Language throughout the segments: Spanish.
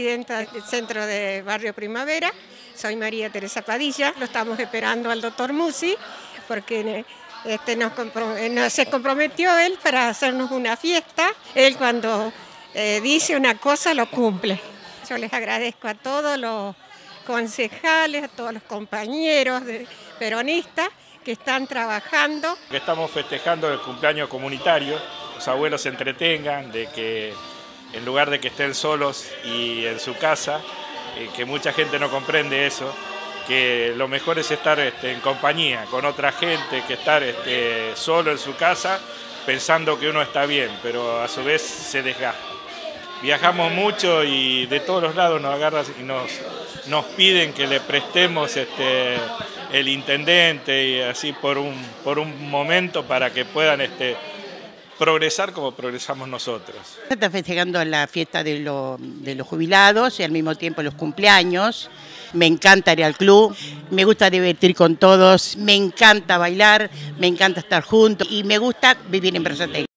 presidenta del Centro de Barrio Primavera, soy María Teresa Padilla, lo estamos esperando al doctor Musi, porque se comprometió él para hacernos una fiesta. Él cuando dice una cosa lo cumple. Yo les agradezco a todos los concejales, a todos los compañeros peronistas que están trabajando. Estamos festejando el cumpleaños comunitario, los abuelos se entretengan, de que en lugar de que estén solos y en su casa, que mucha gente no comprende eso, que lo mejor es estar en compañía con otra gente, que estar solo en su casa pensando que uno está bien, pero a su vez se desgasta. Viajamos mucho y de todos los lados nos agarran y nos piden que le prestemos el intendente y así por un momento para que puedan progresar como progresamos nosotros. Se está festejando la fiesta de los jubilados y al mismo tiempo los cumpleaños. Me encanta ir al club, me gusta divertir con todos, me encanta bailar, me encanta estar juntos y me gusta vivir en Berazategui.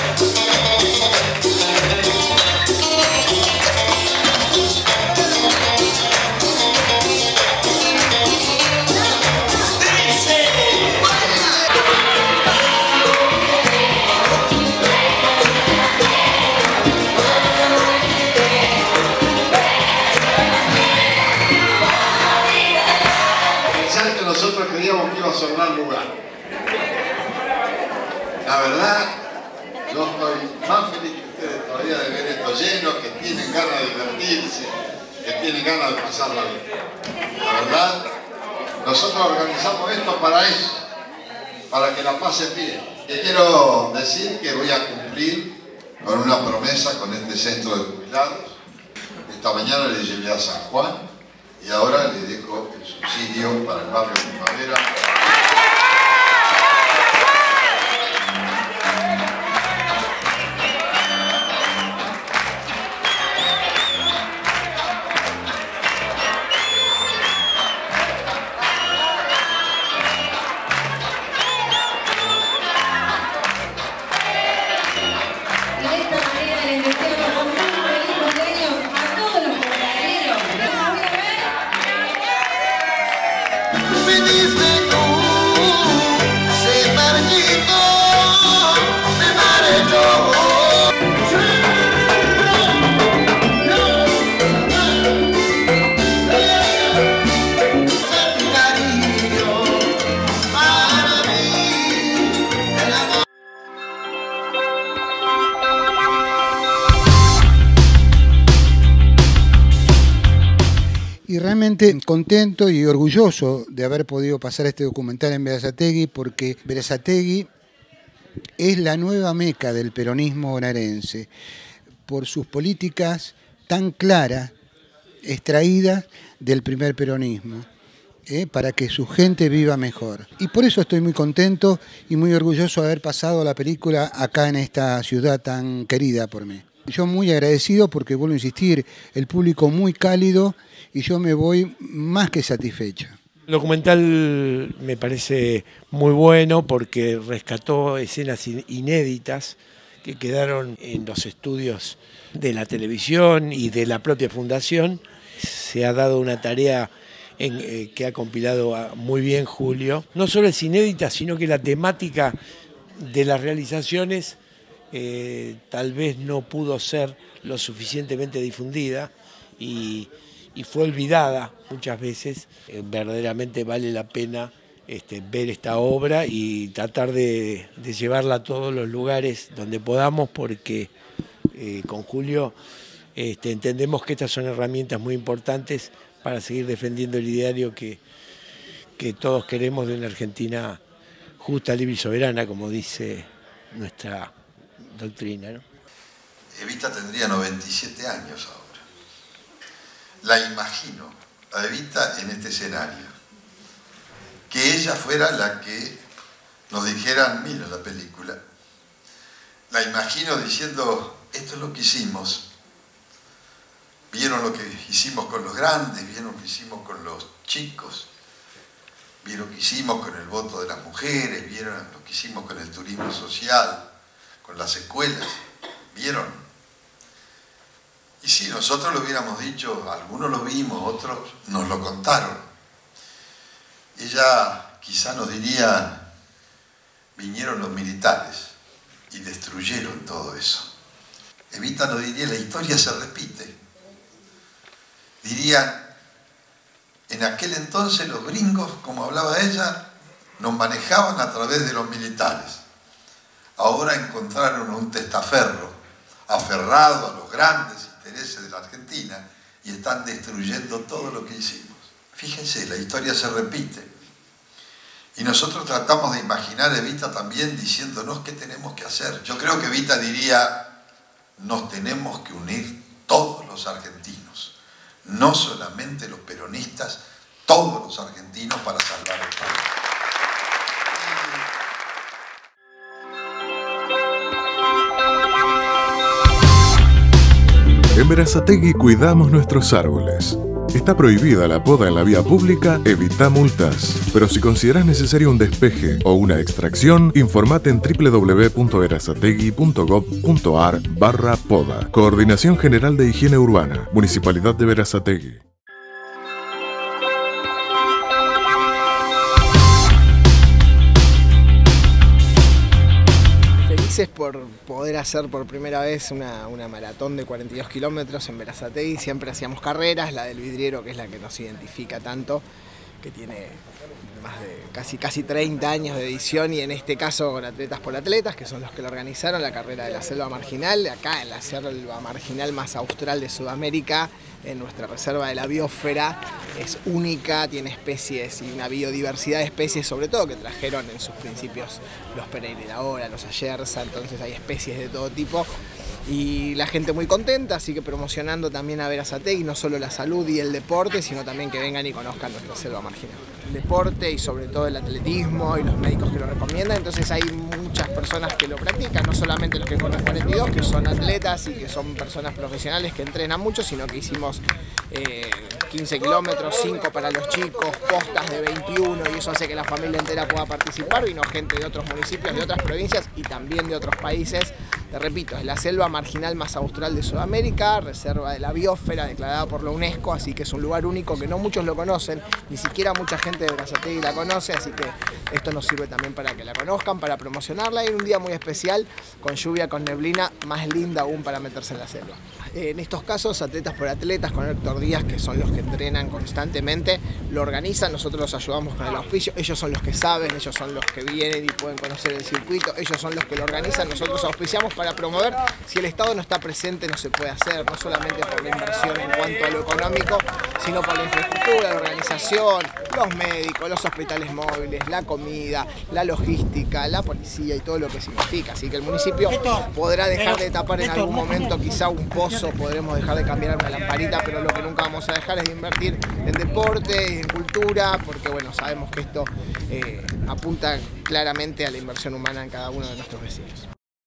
Nosotros creíamos que iba a sobrar lugar. La verdad, yo estoy más feliz que ustedes todavía de ver esto lleno, que tienen ganas de divertirse, que tienen ganas de pasarla bien. La verdad, nosotros organizamos esto para eso, para que la pasen bien. Y quiero decir que voy a cumplir con una promesa con este centro de jubilados. Esta mañana le llevé a San Juan y ahora le dejo el subsidio para el barrio Primavera. Y realmente contento y orgulloso de haber podido pasar este documental en Berazategui, porque Berazategui es la nueva meca del peronismo bonaerense, por sus políticas tan claras, extraídas del primer peronismo, para que su gente viva mejor. Y por eso estoy muy contento y muy orgulloso de haber pasado la película acá en esta ciudad tan querida por mí. Yo muy agradecido porque, vuelvo a insistir, el público muy cálido y yo me voy más que satisfecho. El documental me parece muy bueno porque rescató escenas inéditas que quedaron en los estudios de la televisión y de la propia fundación. Se ha dado una tarea que ha compilado muy bien Julio. No solo es inédita, sino que la temática de las realizaciones tal vez no pudo ser lo suficientemente difundida y fue olvidada muchas veces. Verdaderamente vale la pena ver esta obra y tratar de llevarla a todos los lugares donde podamos, porque con Julio entendemos que estas son herramientas muy importantes para seguir defendiendo el ideario que todos queremos de una Argentina justa, libre y soberana, como dice nuestra doctrina, ¿no? Evita tendría 97 años ahora. La imagino a Evita en este escenario. Que ella fuera la que nos dijera, mira la película. La imagino diciendo, esto es lo que hicimos. Vieron lo que hicimos con los grandes, vieron lo que hicimos con los chicos, vieron lo que hicimos con el voto de las mujeres, vieron lo que hicimos con el turismo social, con las escuelas, vieron. Y si sí, nosotros lo hubiéramos dicho, algunos lo vimos, otros nos lo contaron. Ella quizá nos diría, vinieron los militares y destruyeron todo eso. Evita nos diría, la historia se repite. Dirían, en aquel entonces los gringos, como hablaba ella, nos manejaban a través de los militares. Ahora encontraron un testaferro aferrado a los grandes intereses de la Argentina y están destruyendo todo lo que hicimos. Fíjense, la historia se repite. Y nosotros tratamos de imaginar a Evita también diciéndonos qué tenemos que hacer. Yo creo que Evita diría, nos tenemos que unir todos los argentinos, no solamente los peronistas, todos los argentinos para salvar el país. En Berazategui cuidamos nuestros árboles. Está prohibida la poda en la vía pública, evita multas. Pero si consideras necesario un despeje o una extracción, informate en www.berazategui.gov.ar/poda. Coordinación General de Higiene Urbana, Municipalidad de Berazategui. Por poder hacer por primera vez una maratón de 42 kilómetros en Berazategui. Siempre hacíamos carreras, la del vidriero, que es la que nos identifica tanto, que tiene más de casi 30 años de edición, y en este caso con Atletas por Atletas, que son los que lo organizaron, la carrera de la selva marginal, acá en la selva marginal más austral de Sudamérica, en nuestra reserva de la biosfera. Es única, tiene especies y una biodiversidad de especies, sobre todo que trajeron en sus principios los Pereira, los Ayerza, entonces hay especies de todo tipo. Y la gente muy contenta, así que promocionando también a Berazategui, no solo la salud y el deporte, sino también que vengan y conozcan nuestra selva marginal. El deporte y sobre todo el atletismo y los médicos que lo recomiendan, entonces hay muchas personas que lo practican, no solamente los que corren 42, que son atletas y que son personas profesionales que entrenan mucho, sino que hicimos 15 kilómetros, 5 para los chicos, postas de 21, y eso hace que la familia entera pueda participar. Vino gente de otros municipios, de otras provincias y también de otros países. Te repito, es la selva marginal más austral de Sudamérica, reserva de la biosfera declarada por la UNESCO, así que es un lugar único que no muchos lo conocen, ni siquiera mucha gente de Berazategui la conoce, así que esto nos sirve también para que la conozcan, para promocionarla, y en un día muy especial, con lluvia, con neblina, más linda aún para meterse en la selva. En estos casos, Atletas por Atletas, con Héctor Díaz, que son los que entrenan constantemente, lo organizan, nosotros los ayudamos con el auspicio, ellos son los que saben, ellos son los que vienen y pueden conocer el circuito, ellos son los que lo organizan, nosotros auspiciamos para promover. Si el Estado no está presente no se puede hacer, no solamente por la inversión en cuanto a lo económico, sino por la infraestructura, la organización, los médicos, los hospitales móviles, la comida, la logística, la policía y todo lo que significa. Así que el municipio podrá dejar de tapar en algún momento quizá un pozo, podremos dejar de cambiar una lamparita, pero lo que nunca vamos a dejar es de invertir en deporte y en cultura, porque bueno, sabemos que esto apunta claramente a la inversión humana en cada uno de nuestros vecinos.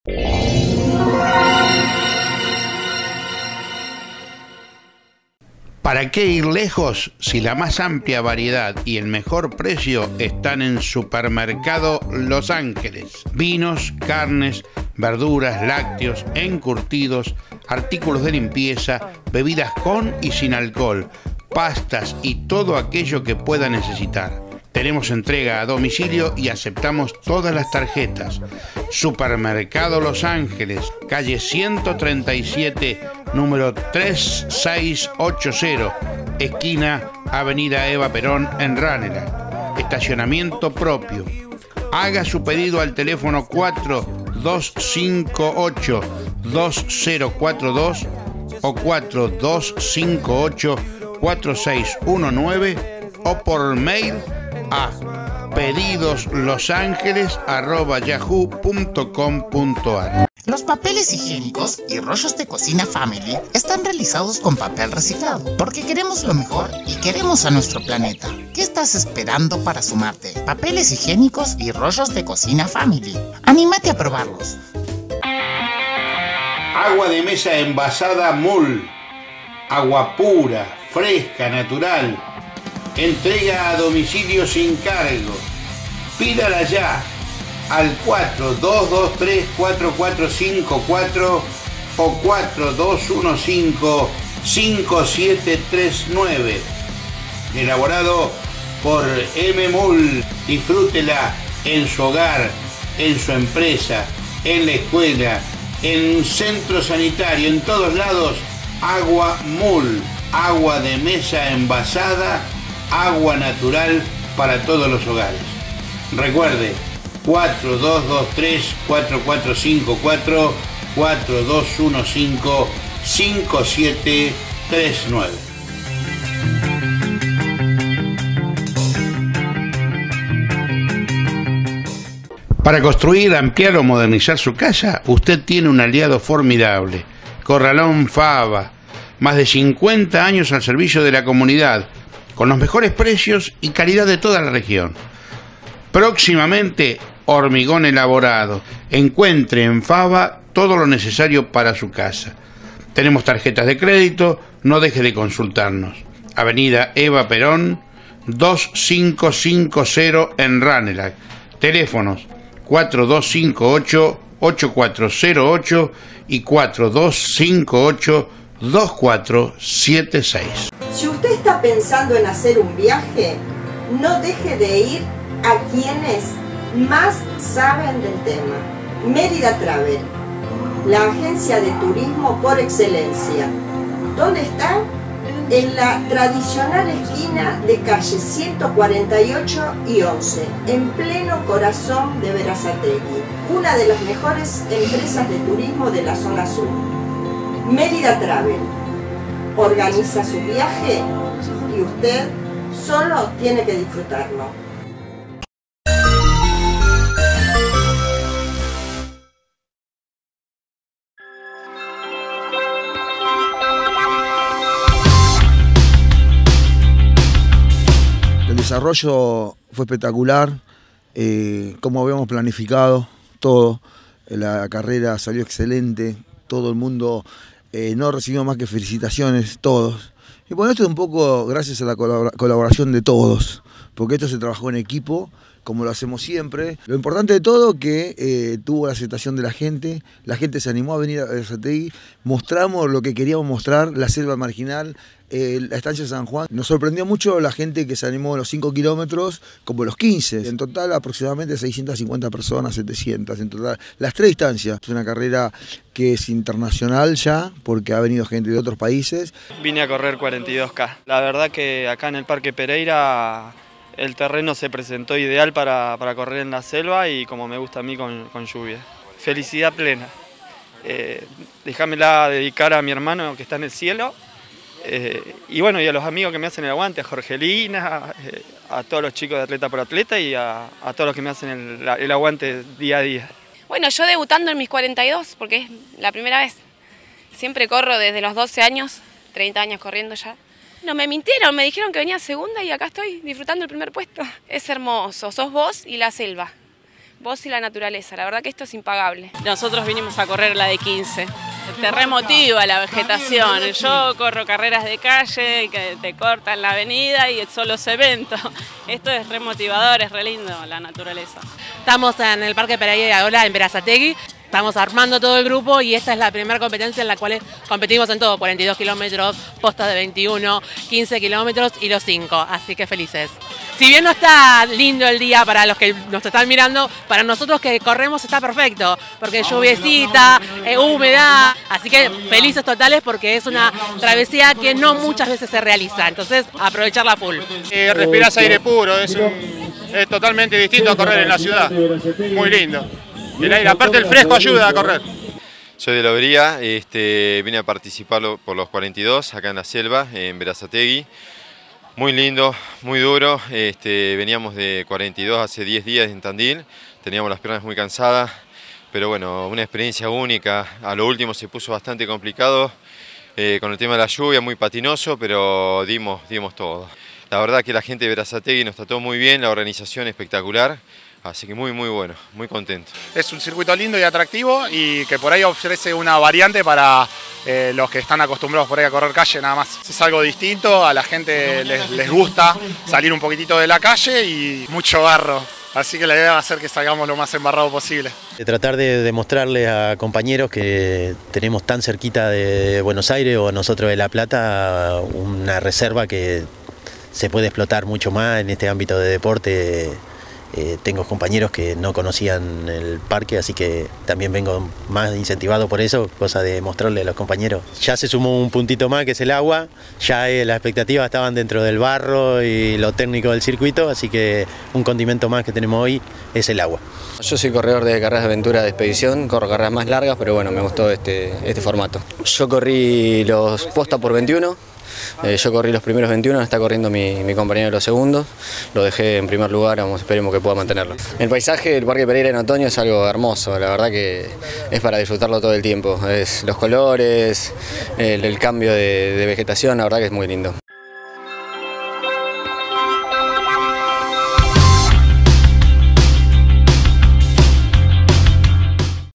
¿Para qué ir lejos si la más amplia variedad y el mejor precio están en Supermercado Los Ángeles? Vinos, carnes, verduras, lácteos, encurtidos, artículos de limpieza, bebidas con y sin alcohol, pastas y todo aquello que pueda necesitar. Tenemos entrega a domicilio y aceptamos todas las tarjetas. Supermercado Los Ángeles, calle 137, número 3680, esquina Avenida Eva Perón en Ranela. Estacionamiento propio. Haga su pedido al teléfono 4258-2042 o 4258-4619 o por mail a pedidoslosángeles@yahoo.com.ar. Los papeles higiénicos y rollos de cocina Family están realizados con papel reciclado, porque queremos lo mejor y queremos a nuestro planeta. ¿Qué estás esperando para sumarte? Papeles higiénicos y rollos de cocina Family. ¡Anímate a probarlos! Agua de mesa envasada MUL. Agua pura, fresca, natural. Entrega a domicilio sin cargo. Pídala ya al 4223-4454 o 4215 5739. Elaborado por M-Mul. Disfrútela en su hogar, en su empresa, en la escuela, en un centro sanitario, en todos lados. Agua Mul, agua de mesa envasada, agua natural para todos los hogares. Recuerde, 4223-4454, 4215-5739. Para construir, ampliar o modernizar su casa, usted tiene un aliado formidable. Corralón Fava, más de 50 años al servicio de la comunidad, con los mejores precios y calidad de toda la región. Próximamente, hormigón elaborado. Encuentre en Fava todo lo necesario para su casa. Tenemos tarjetas de crédito, no deje de consultarnos. Avenida Eva Perón, 2550 en Ranelagh. Teléfonos 4258-8408 y 4258-2476. Si usted está pensando en hacer un viaje, no deje de ir a quienes más saben del tema. Mérida Travel, la agencia de turismo por excelencia. ¿Dónde está? En la tradicional esquina de calle 148 y 11, en pleno corazón de Berazategui, una de las mejores empresas de turismo de la zona sur. Mérida Travel organiza su viaje y usted solo tiene que disfrutarlo. El desarrollo fue espectacular, como habíamos planificado todo, la carrera salió excelente, todo el mundo no recibió más que felicitaciones, todos. Y bueno, esto es un poco gracias a la colaboración de todos, porque esto se trabajó en equipo, como lo hacemos siempre. Lo importante de todo que tuvo la aceptación de la gente se animó a venir a Berazategui, mostramos lo que queríamos mostrar, la selva marginal, la estancia de San Juan. Nos sorprendió mucho la gente que se animó los 5 kilómetros como los 15. En total aproximadamente 650 personas, 700 en total. Las 3 distancias. Es una carrera que es internacional ya, porque ha venido gente de otros países. Vine a correr 42K. La verdad que acá en el Parque Pereira el terreno se presentó ideal para correr en la selva y como me gusta a mí con lluvia. Felicidad plena. Déjamela dedicar a mi hermano que está en el cielo. Y bueno, y a los amigos que me hacen el aguante, a Jorgelina, a todos los chicos de Atleta por Atleta y a todos los que me hacen el aguante día a día. Bueno, yo debutando en mis 42, porque es la primera vez. Siempre corro desde los 12 años, 30 años corriendo ya. No me mintieron, me dijeron que venía segunda y acá estoy disfrutando el primer puesto. Es hermoso, sos vos y la selva, vos y la naturaleza, la verdad que esto es impagable. Nosotros vinimos a correr la de 15. Te remotiva la vegetación. Yo corro carreras de calle que te cortan la avenida y solo cemento. Esto es remotivador, es re lindo la naturaleza. Estamos en el Parque Pereira ahora en Berazategui. Estamos armando todo el grupo y esta es la primera competencia en la cual competimos en todo, 42 kilómetros, postas de 21, 15 kilómetros y los 5, así que felices. Si bien no está lindo el día para los que nos están mirando, para nosotros que corremos está perfecto, porque lluviecita, humedad, así que felices totales porque es una travesía que no muchas veces se realiza, entonces aprovecharla full. Respirás aire puro, es totalmente distinto a correr en la ciudad, muy lindo. El aire, aparte el fresco ayuda a correr. Soy de Lobería, vine a participar por los 42 acá en la selva, en Berazategui. Muy lindo, muy duro, veníamos de 42 hace 10 días en Tandil, teníamos las piernas muy cansadas, pero bueno, una experiencia única. A lo último se puso bastante complicado, con el tema de la lluvia, muy patinoso, pero dimos todo. La verdad que la gente de Berazategui nos trató muy bien, la organización espectacular. Así que muy bueno, muy contento. Es un circuito lindo y atractivo y que por ahí ofrece una variante para los que están acostumbrados por ahí a correr calle nada más. Es algo distinto, a la gente les gusta salir un poquitito de la calle y mucho barro. Así que la idea va a ser que salgamos lo más embarrado posible. De tratar de demostrarles a compañeros que tenemos tan cerquita de Buenos Aires o nosotros de La Plata una reserva que se puede explotar mucho más en este ámbito de deporte. Tengo compañeros que no conocían el parque, así que también vengo más incentivado por eso, cosa de mostrarle a los compañeros. Ya se sumó un puntito más que es el agua, ya las expectativas estaban dentro del barro y lo técnico del circuito, así que un condimento más que tenemos hoy es el agua. Yo soy corredor de carreras de aventura de expedición, corro carreras más largas, pero bueno, me gustó este formato. Yo corrí los posta por 21. Yo corrí los primeros 21, está corriendo mi compañero de los segundos, lo dejé en primer lugar, esperemos que pueda mantenerlo. El paisaje del Parque Pereira en otoño es algo hermoso, la verdad que es para disfrutarlo todo el tiempo, los colores, el cambio de vegetación, la verdad que es muy lindo.